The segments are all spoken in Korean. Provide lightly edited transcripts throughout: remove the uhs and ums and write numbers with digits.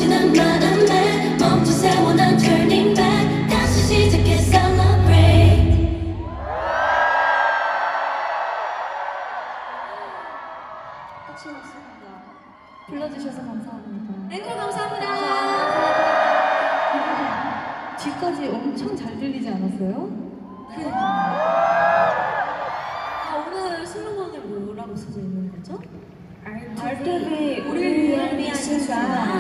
멈추는 마음에 멈추세요 난 turning back 다시 시작해 celebrate. 끝이 났습니다. 불러주셔서 감사합니다. 앵콜 감사합니다. 뒤까지 엄청 잘 들리지 않았어요? 오늘 슬로건에 뭐라고 써져 있는 거죠? RTV 우리를 위한 시간.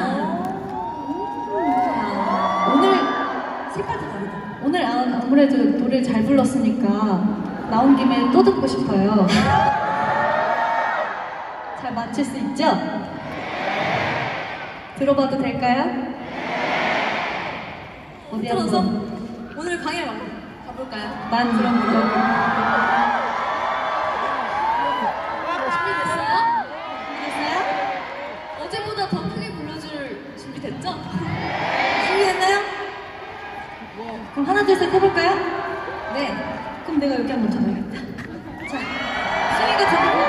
오늘 색깔도 다르다. 오늘 아무래도 노래 잘 불렀으니까 나온 김에 또 듣고 싶어요. 잘 맞출 수 있죠? 들어봐도 될까요? 어디 들어서 한번 오늘 강의 가볼까요? 난 그럼 불러볼게. 준비됐어요? 어제보다 더 크게 불러줄 준비됐죠? 준비됐나요? 그럼 하나 둘 셋 해볼까요? 네. 그럼 내가 여기 한번 잡아야겠다. 자, 수미가 들고.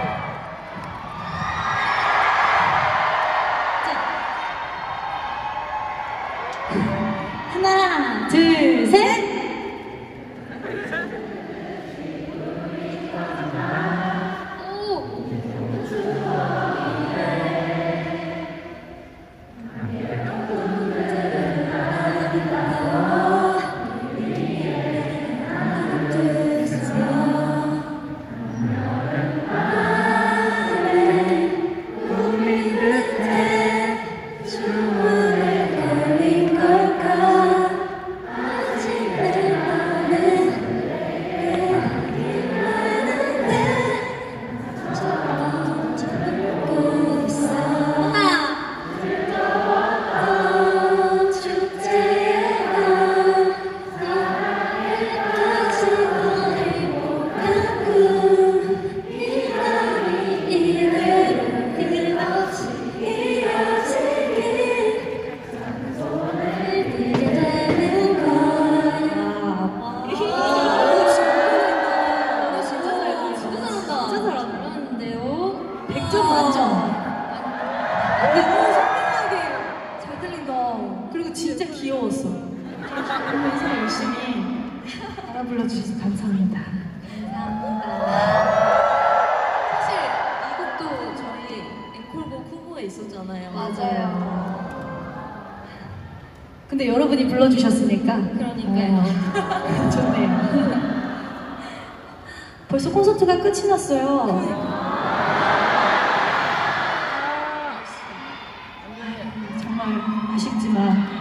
하나, 둘, 셋! 귀여웠어. 그래서 열심히 알아 불러주셔서 감사합니다. 사실 이곡도 저희 앵콜곡 후보에 있었잖아요. 맞아요. 근데 여러분이 불러주셨으니까 그러니까요. 좋네요. 벌써 콘서트가 끝이 났어요. 정말 아쉽지만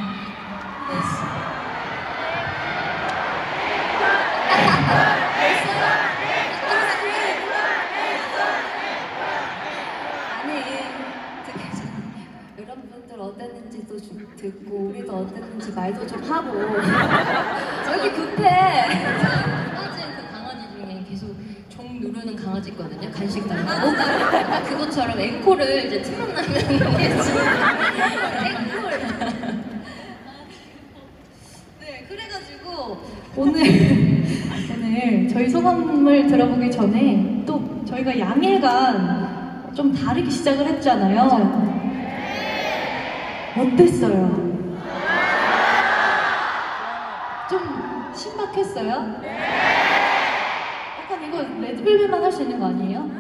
여러분들 어땠는지도 좀 듣고 우리도 어땠는지 말도 좀 하고 저기 급해. 빠진 그 강아지 중에 계속 종 누르는 강아지 있거든요. 간식 달라고. 약간 그것처럼 앵콜을 이제 틀어나면 앵콜. 네, 그래가지고 오늘 저희 소감을 들어보기 전에 또 저희가 양일간 좀 다르게 시작을 했잖아요. 맞아요. 어땠어요? 좀 신박했어요? 약간 이거 레드벨벳만 할 수 있는 거 아니에요?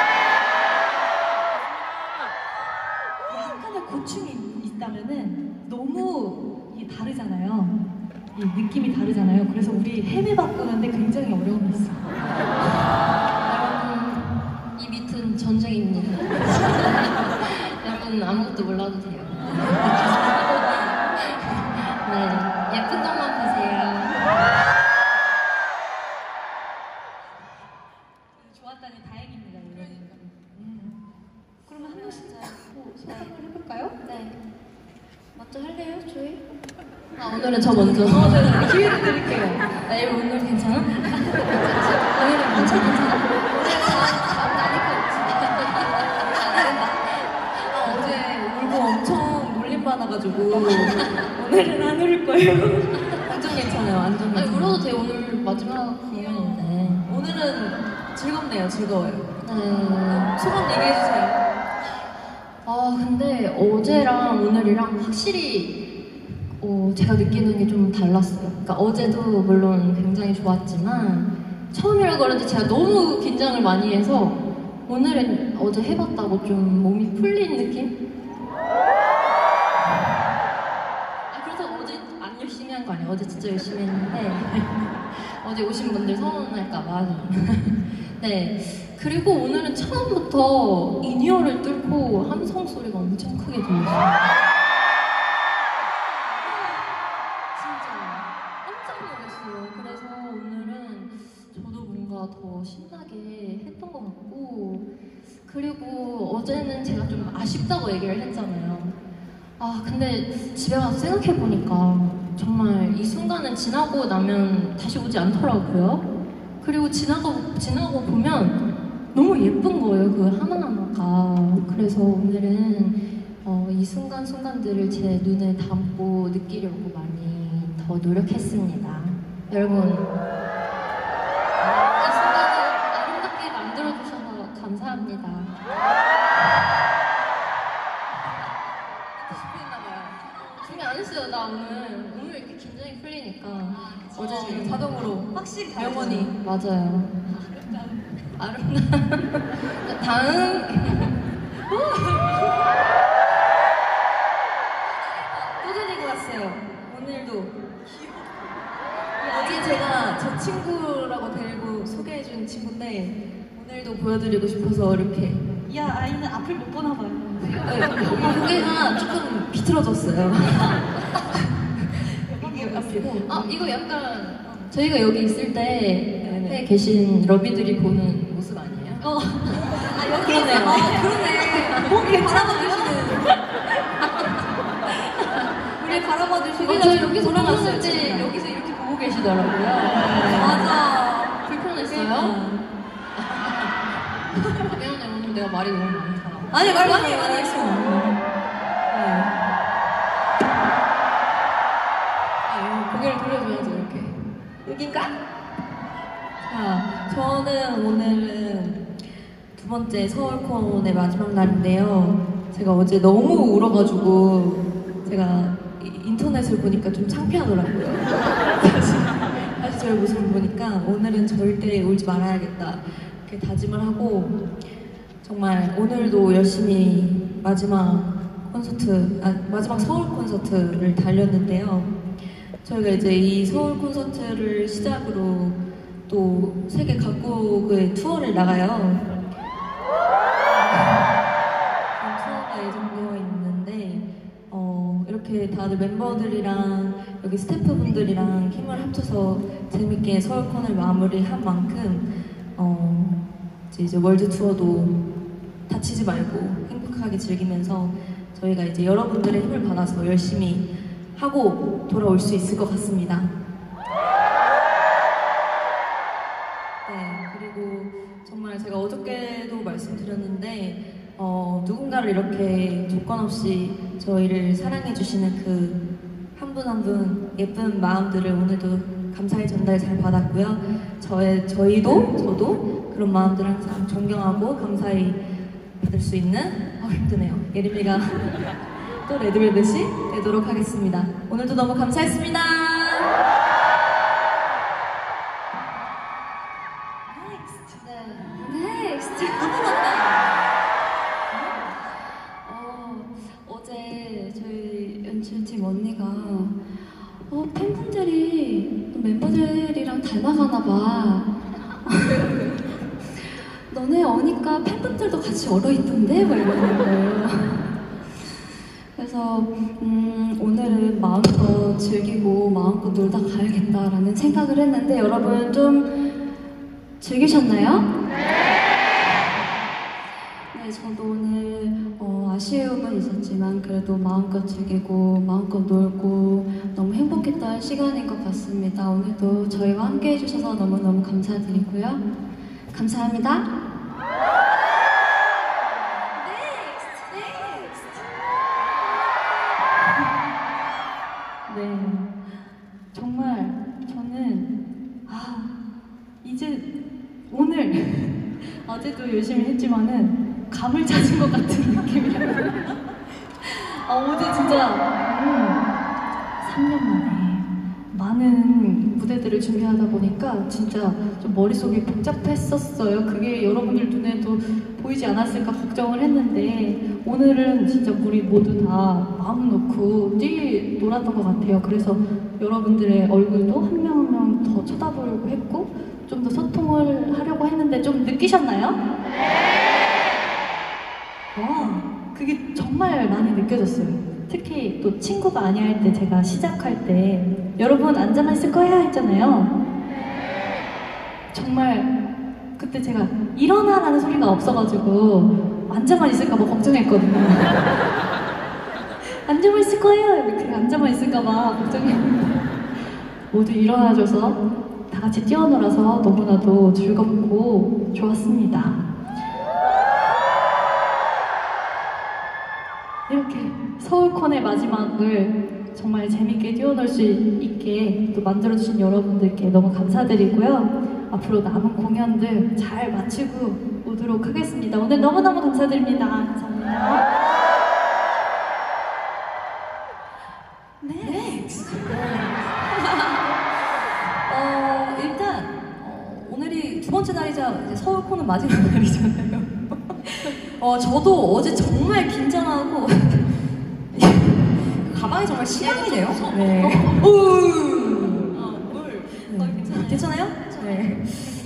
약간의 고충이 있다면은 너무 이게 다르잖아요. 이 느낌이 다르잖아요. 그래서 우리 헤매 바꾸는데 굉장히 어려움이 있어요. 여러분, 이 밑은 전쟁입니다. 여러분 아무것도 몰라도 돼요. 네, 예쁜 것만 보세요. 좋았다니 다행입니다, 여러분. 그러면 한 번씩 소감을 해볼까요? 네. 먼저 할래요, 저희? 오늘은 저 먼저. 네, 기회를 드릴게요. 오늘 괜찮아? 오늘은 괜찮아? 어제 울고 엄청 놀림받아가지고 오늘은 안 울을 거예요. 완전 괜찮아요, 완전 괜찮아요. 울어도 돼요, 오늘 마지막 공연인데. 오늘은 즐겁네요, 즐거워요. 네. 소감 얘기해주세요. 근데 어제랑 오늘이랑 확실히 제가 느끼는 게 좀 달랐어요. 그러니까 어제도 물론 굉장히 좋았지만 처음이라 그런지 제가 너무 긴장을 많이 해서 오늘은 어제 해봤다고 좀 몸이 풀린 느낌? 그래서 어제 안 열심히 한 거 아니에요. 어제 진짜 열심히 했는데 어제 오신 분들 서운할까봐. 네. 그리고 오늘은 처음부터 인이어를 뚫고 함성 소리가 엄청 크게 들렸어요. 진짜 깜짝 놀랐어요. 그래서 오늘은 저도 뭔가 더 신나게 했던 것 같고, 그리고 어제는 제가 좀 아쉽다고 얘기를 했잖아요. 근데 집에 가서 생각해보니까 정말 이 순간은 지나고 나면 다시 오지 않더라고요. 그리고 지나고 보면 너무 예쁜 거예요, 그 하나하나가. 그래서 오늘은 이 순간순간들을 제 눈에 담고 느끼려고 많이 더 노력했습니다. 여러분, 이 순간을 아름답게 만들어주셔서 감사합니다. 준비 안 했어요, 나 오늘 이렇게 긴장이 풀리니까. 어제 자동으로 확실히 영원히. 맞아요. 다음. 또 데리고 왔어요. 오늘도. 어제 제가 저 친구라고 데리고 소개해준 친구인데 오늘도 보여드리고 싶어서 이렇게. 이 아이는 앞을 못 보나 봐요. 고개가 조금 비틀어졌어요. 이게 앞이고. 이거 약간 저희가 여기 있을 때 계신 러비들이 보는 모습 아니에요? 여기 그러네요. 그러네. 우리 바라봐주시는. 우리 바라봐주시는. 저 여기서 돌아갔어요. 보는데 진짜. 여기서 이렇게 보고 계시더라고요. 맞아. 불편했어요? 미안해, 오늘 내가 말이 너무 많다. 아니 말 많이 했어. 고개를 돌려줘야죠, 이렇게. 여긴가? 자, 저는 오늘은 두 번째 서울콘의 마지막 날인데요. 제가 어제 너무 울어가지고 제가 인터넷을 보니까 좀 창피하더라고요. 다시 저의 모습을 보니까 오늘은 절대 울지 말아야겠다 이렇게 다짐을 하고 정말 오늘도 열심히 마지막 서울 콘서트를 달렸는데요. 저희가 이제 이 서울 콘서트를 시작으로 또 세계 각국의 투어를 나가요. 투어가 예정되어 있는데 이렇게 다들 멤버들이랑 여기 스태프분들이랑 힘을 합쳐서 재밌게 서울콘을 마무리한 만큼 이제 월드 투어도 다치지 말고 행복하게 즐기면서 저희가 이제 여러분들의 힘을 받아서 열심히 하고 돌아올 수 있을 것 같습니다. 네, 그리고 정말 제가 어저께도 말씀드렸는데 누군가를 이렇게 조건 없이 저희를 사랑해주시는 그 한 분 한 분 예쁜 마음들을 오늘도 감사히 전달 잘 받았고요. 저도 그런 마음들 항상 존경하고 감사히 받을 수 있는 힘드네요. 예림이가 또 레드벨벳이 되도록 하겠습니다. 오늘도 너무 감사했습니다. 넥스트. 어제 저희 연출팀 언니가 팬분들이 멤버들이랑 닮아가나 봐. 너네 어니까 팬분들도 같이 얼어있던데? 막 이러는 거예요. 그래서 오늘은 마음껏 즐기고 마음껏 놀다 가야겠다라는 생각을 했는데 여러분 좀 즐기셨나요? 네, 저도 오늘 아쉬움은 있었지만 그래도 마음껏 즐기고 마음껏 놀고 너무 행복했던 시간인 것 같습니다. 오늘도 저희와 함께 해주셔서 너무너무 감사드리고요. 감사합니다. 네, 정말 저는 이제 오늘 어제도 열심히 했지만은 감을 찾은 것 같은 느낌이에요. 어제 진짜 3년 만에 많은 무대들을 준비하다 보니까 진짜 좀 머릿속이 복잡했었어요. 그게 여러분들 눈에도 보이지 않았을까 걱정을 했는데 오늘은 진짜 우리 모두 다 마음 놓고 놀았던 것 같아요. 그래서 여러분들의 얼굴도 한 명 한 명 더 쳐다보려고 했고 좀 더 소통을 하려고 했는데 좀 느끼셨나요? 와, 그게 정말 많이 느껴졌어요. 특히 또 친구가 아니야 할 때 제가 시작할 때 여러분 앉아만 있을 거야 했잖아요. 정말 그때 제가 일어나라는 소리가 없어가지고 앉아만 있을까봐 걱정했거든요. 앉아만 있을 거예요. 이렇게 앉아만 있을까봐 걱정했는데 모두 일어나줘서 다 같이 뛰어놀아서 너무나도 즐겁고 좋았습니다. 이렇게 서울콘의 마지막을 정말 재밌게 뛰어놀 수 있게 또 만들어주신 여러분들께 너무 감사드리고요. 앞으로 남은 공연들 잘 마치고 오도록 하겠습니다. 오늘 너무너무 감사드립니다. 감사합니다. 일단 오늘이 두 번째 날이자 이제 서울콘은 마지막 날이잖아요. 저도 어제 정말 긴장하고 가방이 정말 시장이네요. 네. 괜찮아요? 네.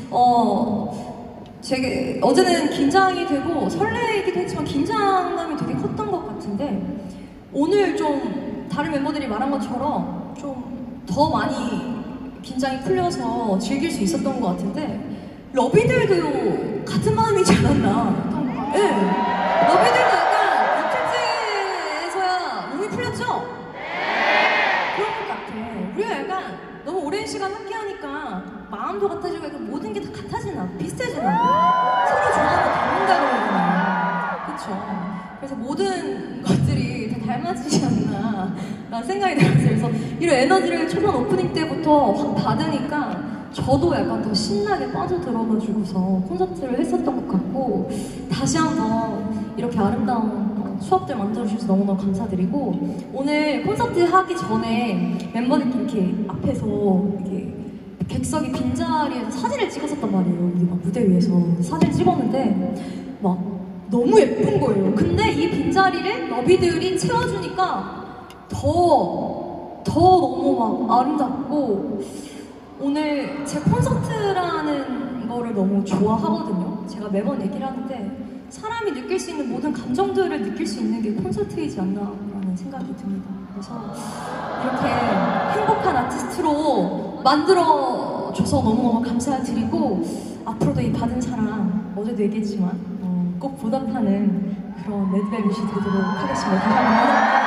되게 어제는 긴장이 되고 설레이기도 했지만 긴장감이 되게 컸던 것 같은데 오늘 좀 다른 멤버들이 말한 것처럼 좀 더 많이 긴장이 풀려서 즐길 수 있었던 것 같은데 러비들도 같은 마음이지 않았나? 네. 러비들도 약간 이틀째에서야 몸이 풀렸죠? 그런 것 같아. 우리가 약간 너무 오랜 시간 함께하니까 마음도 같아지고 약간 모든 게 다 같아지나 비슷해지나 서로 좋아하고 닮는다 그러잖아요. 그쵸? 그래서 모든 것들이 다 닮아지지 않나 라는 생각이 들었어요. 그래서 이런 에너지를 초반 오프닝 때부터 확 받으니까 저도 약간 더 신나게 빠져들어가지고서 콘서트를 했었던 것 같고 다시 한번 이렇게 아름다운 수업들 만들어주셔서 너무너무 감사드리고 오늘 콘서트 하기 전에 멤버들끼리 이렇게 앞에서 이렇게 객석이 빈자리에서 사진을 찍었었단 말이에요. 이게 막 무대 위에서 사진을 찍었는데 막 너무 예쁜 거예요. 근데 이 빈자리를 러비들이 채워주니까 더 너무 막 아름답고 오늘 제 콘서트라는 거를 너무 좋아하거든요. 제가 매번 얘기를 하는데 사람이 느낄 수 있는 모든 감정들을 느낄 수 있는 게 콘서트이지 않나라는 생각이 듭니다. 그래서 이렇게 행복한 아티스트로 만들어줘서 너무너무 감사드리고 앞으로도 이 받은 사랑 어제도 얘기했지만 꼭 보답하는 그런 레드벨벳이 되도록 하겠습니다. 감사합니다.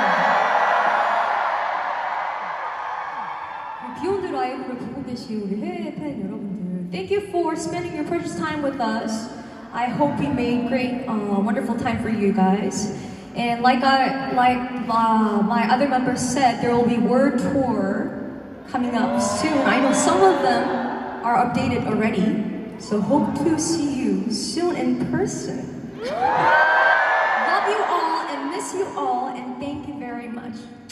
비욘드 라이브를 보고 계신 우리 해외 팬 여러분들, Thank you for spending your precious time with us. I hope we made great, wonderful time for you guys. And like my other members said, there will be Word Tour coming up soon. I know some of them are updated already, so hope to see you soon in person. Love you all and miss you all, and thank you very much.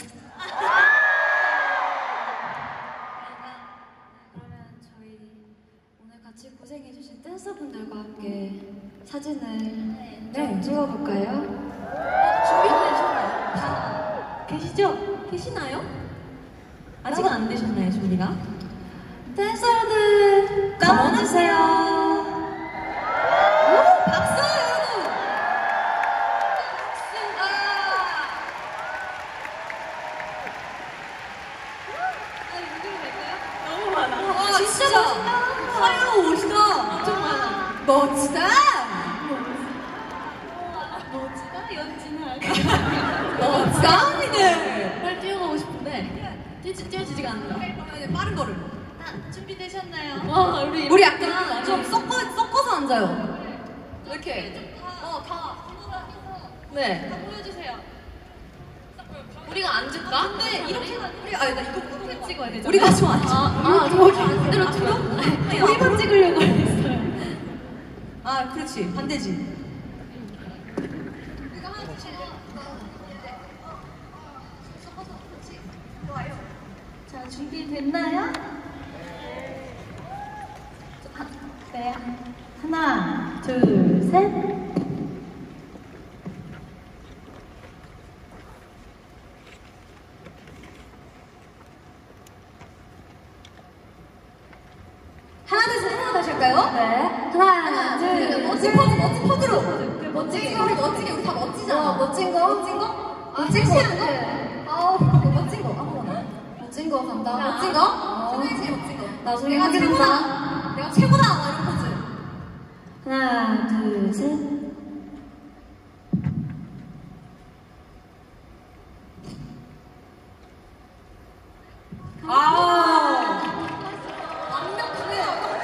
같이 고생해주신 댄서분들과 함께 사진을 좀 찍어볼까요? 준비되셨나요? 다 계시죠? 계시나요? 아직은 안 되셨나요, 준비가? 댄서 여러분 나와주세요. 박수 여러분! 너무 많아. 와, 진짜 멋있다. 화려한 옷이다. 엄청 많아. 멋지다. 멋지다? 연진아. 멋지다, 언니들. 빨리 뛰어가고 싶은데 뛰어지지가 않는다. 빠른 걸음. 준비되셨나요? 와, 우리 약간 좀 섞어서 앉아요. 이렇게 다 네. 보여주세요. 우리가 앉을까? 근데 이렇게 나 이거 찍어야 되잖아. 우리가 좀 앉아. 저기 반대로 찍어? 우리만 찍으려고 했어요. 아, 그렇지. 반대지. 준비됐나요? 네. 하나, 둘, 셋. 하나, 둘, 셋, 하나 다시 할까요? 네. 하나, 둘, 멋진 포즈, 멋진 포즈로. 멋지게, 우리 멋지게, 우리 다 멋지잖아. 멋진 거? 멋진 거? 멋진 거. 멋진 거, 아무거나. 멋진 거 간다. 멋진 거? 중간에 제일 멋진 거. 나중에 내가 최고다. 내가 최고다. 이런 포즈. 하나, 둘, 셋. 완벽하네요.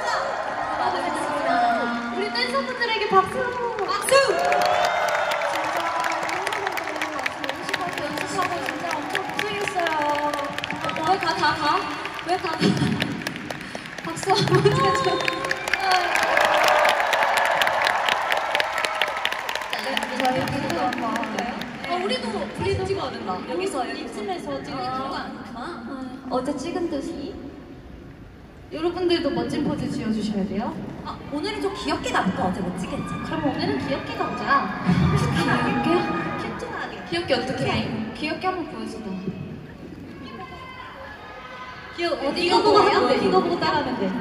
우리 댄서분들에게 박수! 박수! 연습하고 진짜 엄청 고생했어요. 왜 다 가? 왜 다 가? 박수 한번 해줘. 저희 우리도 한번. 우리도 찍어야 된다. 여기서 이쯤에서 찍어. 어제 찍은 듯이. 여러분들도 멋진 포즈 지어주셔야 돼요. 오늘은 좀 귀엽게 가볼까? 어제 멋지게 했잖아. 그럼 오늘은 귀엽게 가보자. 큐트하게. 귀엽게 어떻게 해? 귀엽게 한번 보여준다. 이거 보고 하면 돼. 이거 보고 따라하면 돼.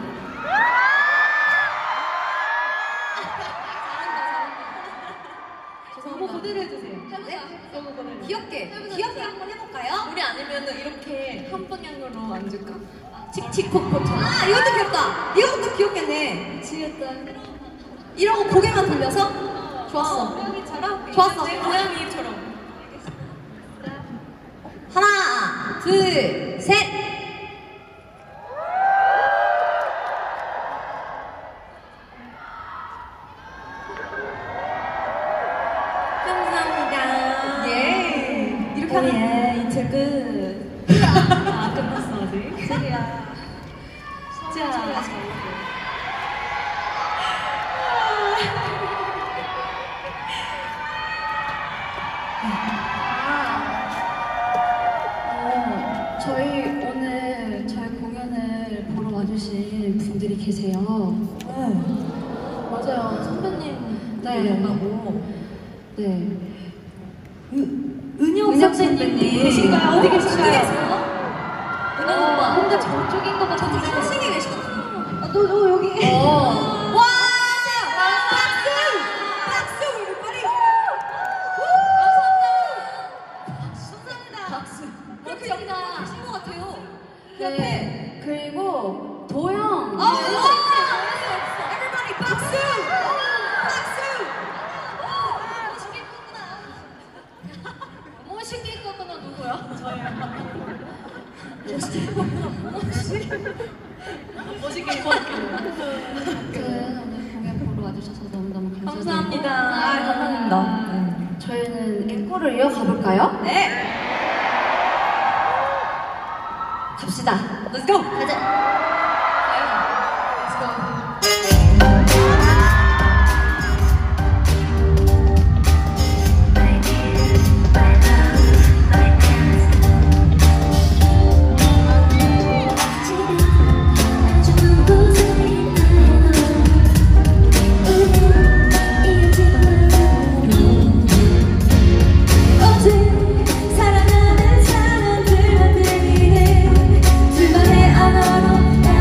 너무 그대로 해주세요. 너무 그대로. 귀엽게 한번 해볼까요? 우리 아니면은 이렇게 한 방향으로 앉을까? 칙칙폭폭처럼. 이것도 귀엽다. 이것도 귀엽겠네. 지렸다. 이러고 고개만 돌려서? 좋았어. 고양이처럼. 좋았어. 고양이처럼. 하나, 둘, 셋. 감사합니다. 예. 이렇게 하면 이틀 끝. 안 끝났어 아직. 진짜. 저희 공연을 보러 와주신 분들이 계세요. 맞아요. 선배님. 만나고. 네. 은영 선배님 계신가요? 어디 계신가요? 은영 오빠. 뭔가 저쪽인 것 같은데. 저쪽 싱싱해 계시거든요. 너 여기. 와! 박수! 박수! 우리 빨리! 감사합니다. 박수. 멋지다. 하신 것 같아요. 네. 그리고 도영. Everybody 박수! 박수! 멋있게 꺾거나 누구야? 멋있게 입었길래. 오늘 공연 보러 와주셔서 너무너무 감사합니다. 감사합니다. 저희는 앵콜을 이어가 볼까요? 네. 갑시다. Let's go. 가자. 사랑하는 사람들만 들리네 둘만의 언어로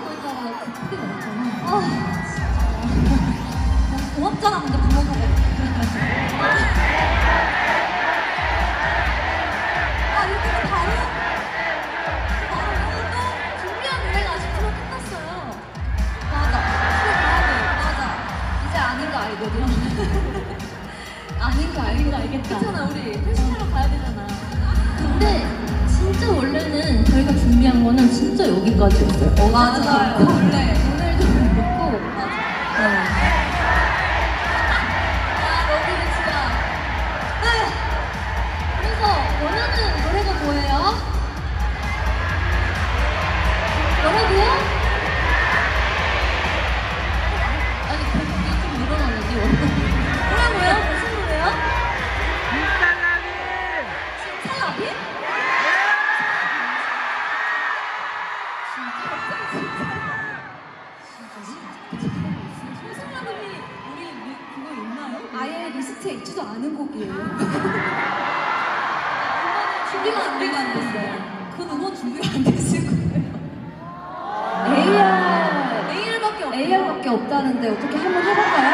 거기다가 그 크게 먹잖아. 고맙잖아, 근데 부모가. 이렇게 바로 준비한 노래가 아직 풀어 끝났어요. 맞아. 집에 가야 돼. 맞아. 이제 아닌 거 알거든. 아닌 거 알겠다. 괜찮아, 우리 헬스하러 가야 되잖아. 근데 진짜 원래는 저희가 준비한 거는 진짜 여기까지였어요. 맞아요. 원래. 오늘도 그렇고. 맞아. 네. 여기는 진짜. 그래서 원하는 노래가 뭐예요? 뭐라고요? 아니 그게 좀 늘어나는데 뭐라고요? 무슨 노래요? 찰나비? 손살라빔이 우리 그거 있나요? 아예 리스트에 있지도 않은 곡이에요. 준비가 안 됐어요. 그 음원 준비가 안 됐을 거예요. AR밖에 없다는데 어떻게 한번 해볼까요?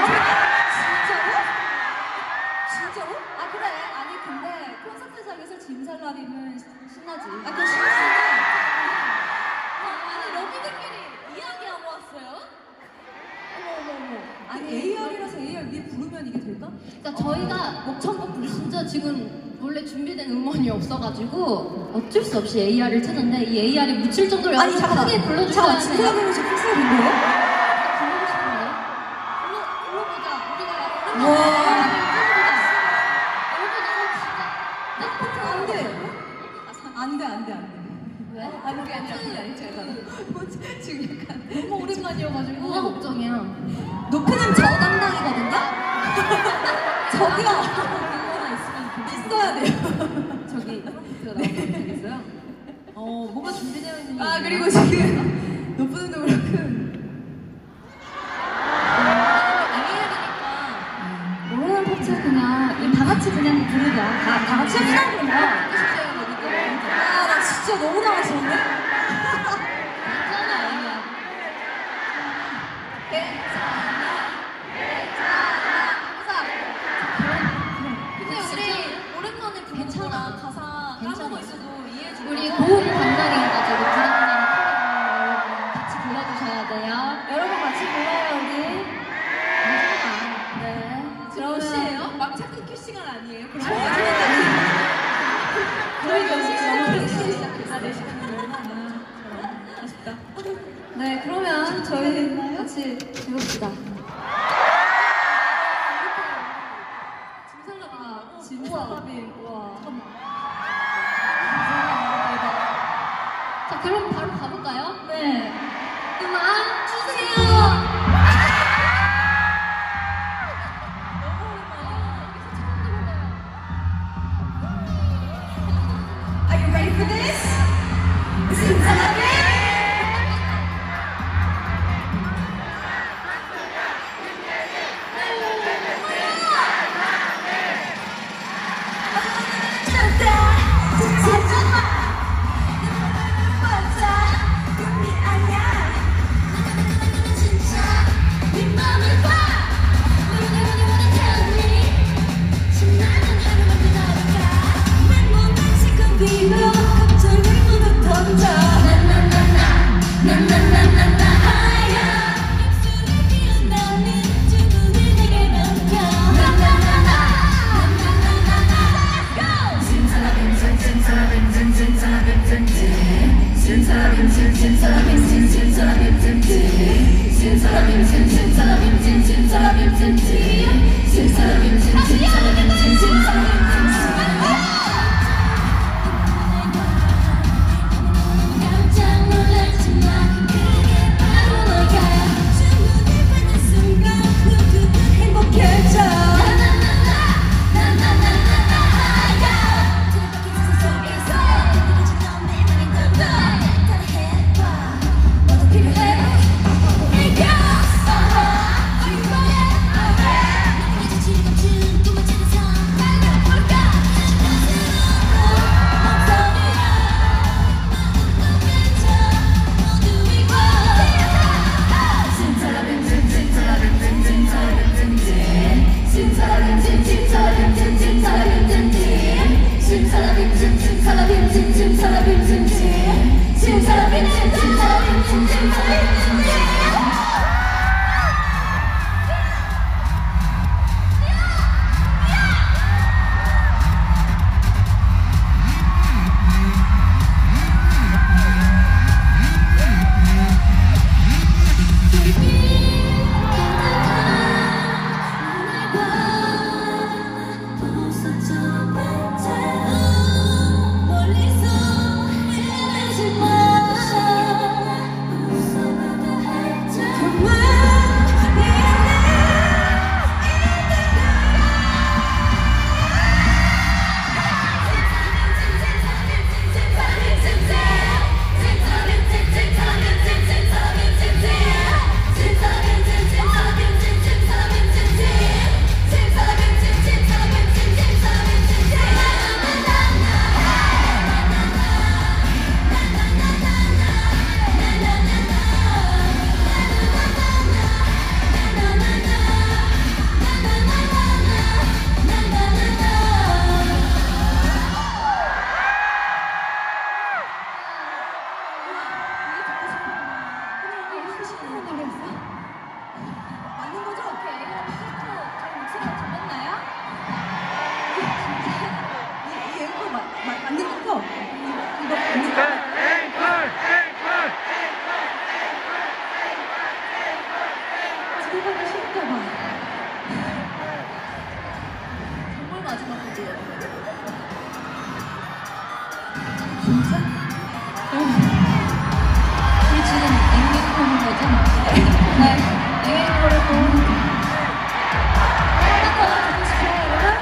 진짜로? 아 그래. 아니 근데 콘서트장에서 짐살라빔은 신나지. 아 그 신나지. 아니 러비들끼리 이야기하고 왔어요? 어머. 아니 AR이라서 AR 위에 부르면 이게 될까? 그러니까 저희가 목청곡 진짜 지금 원래 준비된 음원이 없어가지고 어쩔 수 없이 AR을 찾는데 이 AR이 묻힐 정도로 아니 잠깐만. 크게 불러주셔야 돼요. 짐살라빔은 지금 픽스인 거예요? 부르고 싶은데? 불러보자. 우리가 와. 안 돼. 왜? 아니 제가 지금 약간 너무 오랜만이어가지고 뭐가 걱정이야? 높이는 저 담당이거든요? 저기요! 있어야 돼요. 저기 프롬프트가 나오면 되겠어요? 뭐가 준비되어 있는 게 그리고 지금 높이는도 그렇고 모르는 파트 그냥 다 같이 그냥 부르자. 다 같이 합시다 그러면 나 진짜 너무 나왔었네? 근데 우리 오랜만에 부르잖아. 가사 까먹고 있어도 이해해주고 우리 고음 담당이어가지고 부담님 같이 불러주셔야 돼요. 여러분 같이 불러요 우리. 네. 지금 몇 시에요? 막차 끊길 시간 아니에요? 그럼 저희 몇 시에 시작했어요? 4시간 아쉽다. 네, 그러면 저희 같이 해봅시다. 짐살라빔. 와. 자, 그럼 바로 가볼까요? 네. 음악 주세요. Are you ready for this? 짐살라빔. 깜짝 놀랐지만 그게 바로 너야. 주문을 받는 순간 모두는 행복해져. 따라해봐. 모두 필요해. It goes. Are you ready? 하기 싫다 봐. 정말 마지막 곡이에요. 진짜? 우리 지금 앵앵 보는 거죠? 네. 앵앵 보고. 하나 더 듣고 싶어요, 여러분?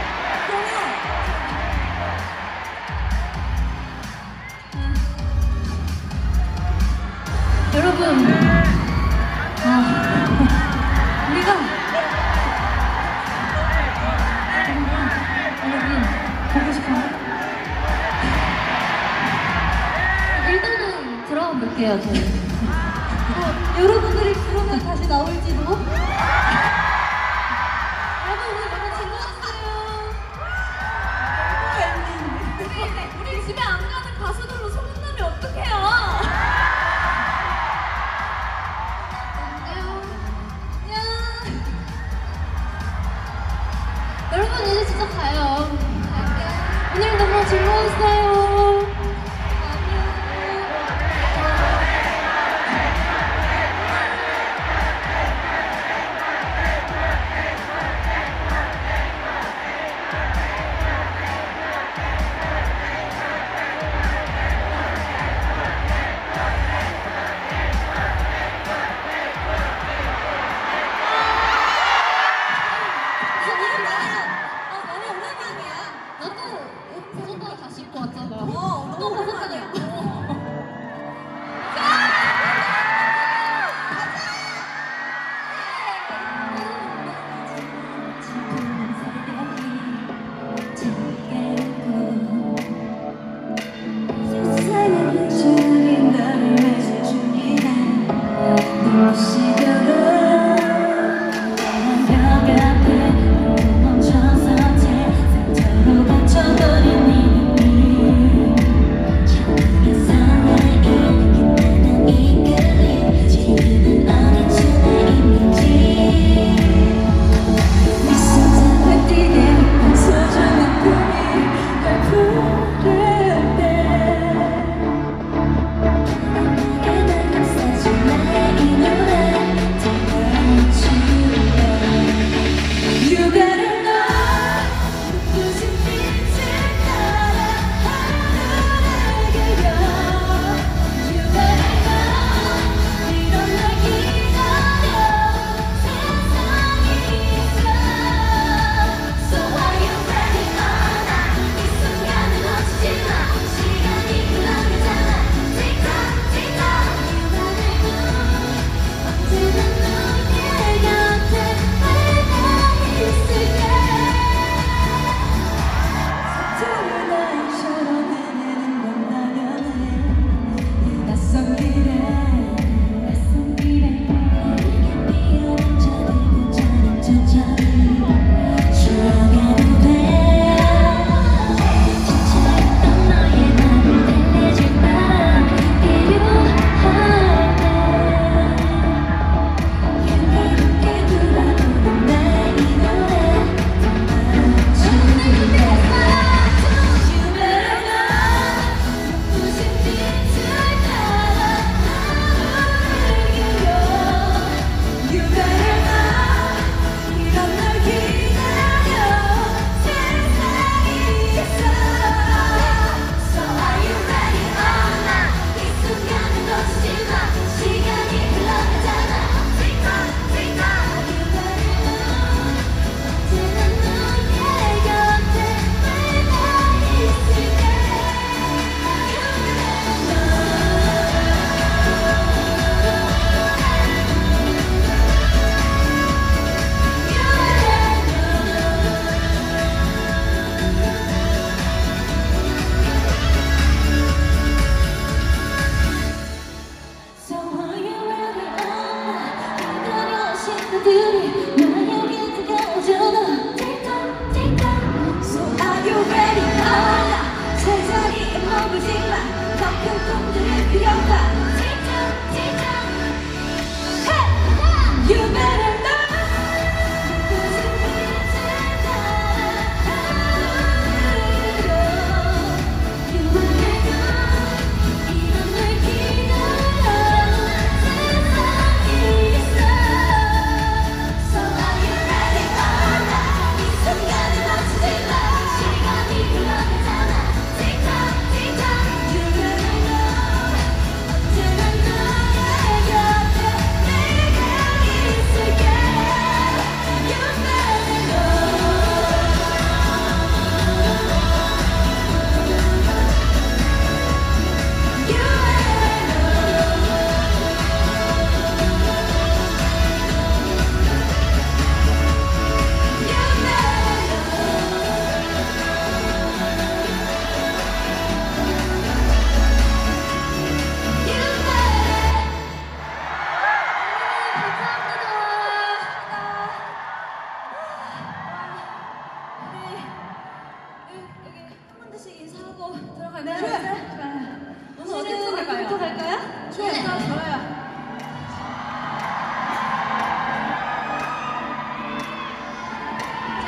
여러분, 우리가 여러분 보고 싶어요? 일단은 들어가 볼게요, 저희. 여러분들이 부르면 다시 나올지도. 여러분, 오늘 너무 즐거웠어요. 우리 집에 안 가는 가수들로 소문나면 어떡해요? 안녕. 여러분, 이제 진짜 가요. 오늘 너무 즐거웠어요.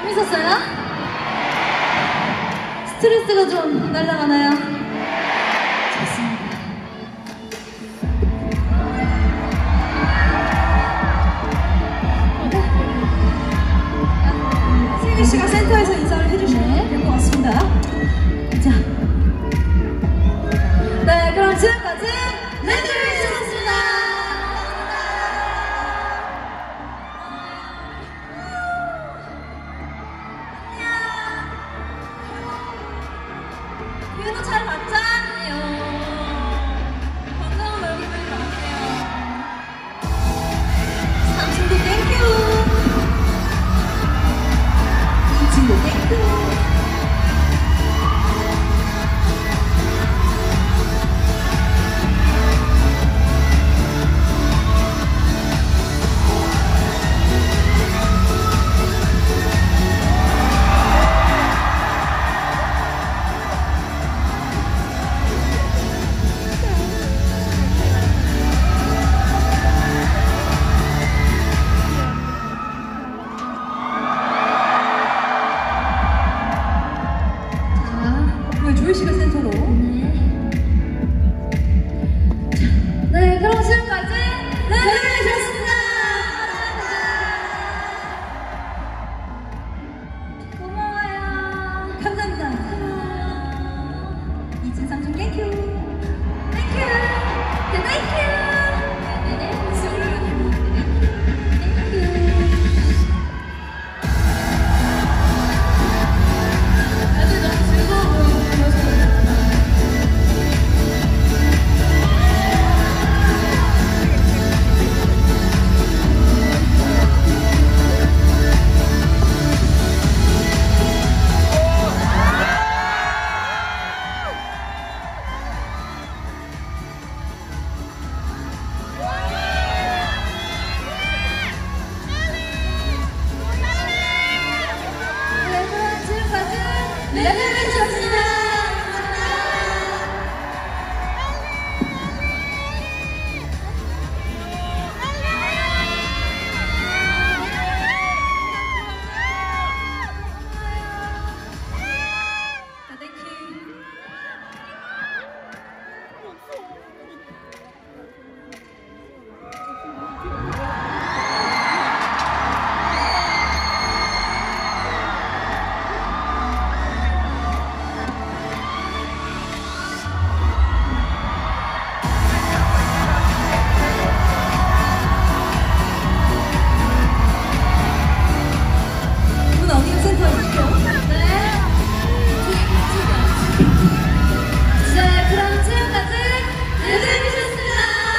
재밌었어요? 스트레스가 좀 날아가나요? 좋습니다. 슬기 씨가 센터에서 인사를 해주시면 될 것 같습니다. 자. 네, 그럼 지금까지 레드벨벳이었습니다. 그래도 잘 봤잖아요. 반가운 얼굴들이 많네요. 삼촌도 땡큐. 이친도 땡큐. 조이 씨가 센터로. 네, 그럼 지금까지 레드벨벳이었습니다. 고마워요. 감사합니다. 이진 삼촌 땡큐. 땡큐. 네, 땡큐. 다들 너무 즐거워 보여서 네, 그럼 지금까지 레드벨벳이었습니다. 이분 어디에 센터 해주실게요? 네, 그럼 지금까지 레드벨벳이었습니다.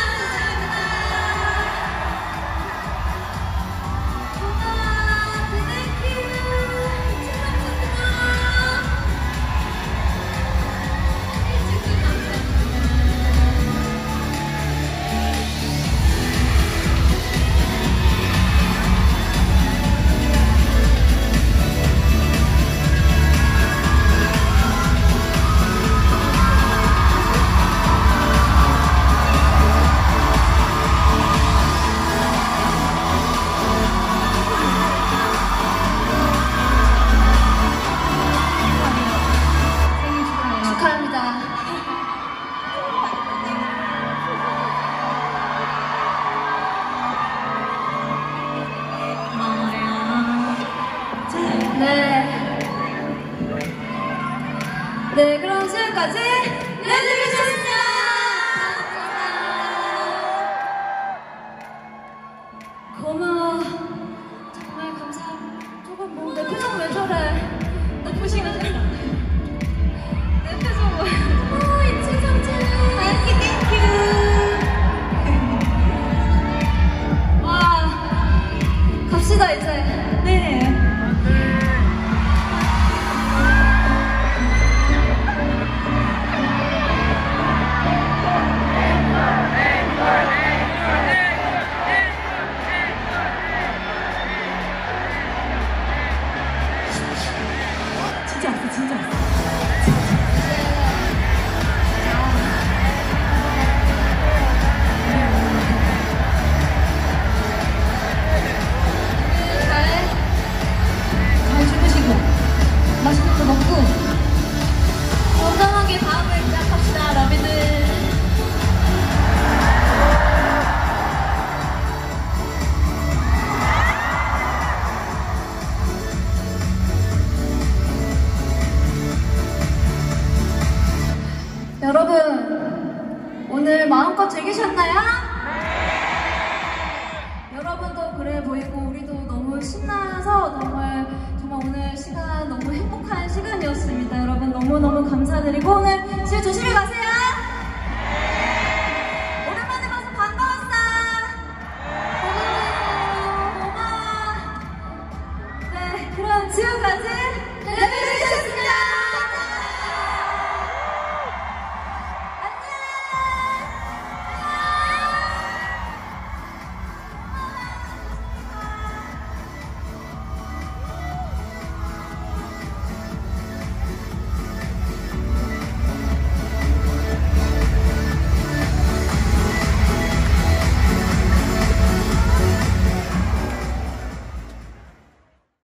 고마워. 땡큐. 생일 축하해요. 축하합니다. 네. 네, 그럼 지금까지 레드벨벳이었습니다. 고마워. 정말 감사합니다. 조금 뭐, 내 표정 왜 저래? 너무 심하지? 내 표정 뭐. 오, 이치 삼촌. 땡큐, 땡큐. 와, 갑시다, 이제. 네. 진짜 아파, 진짜 아파. 잘해. 너무 신나서 정말 오늘 시간 너무 행복한 시간이었습니다. 여러분 너무너무 감사드리고 오늘 집에 조심히 가세요.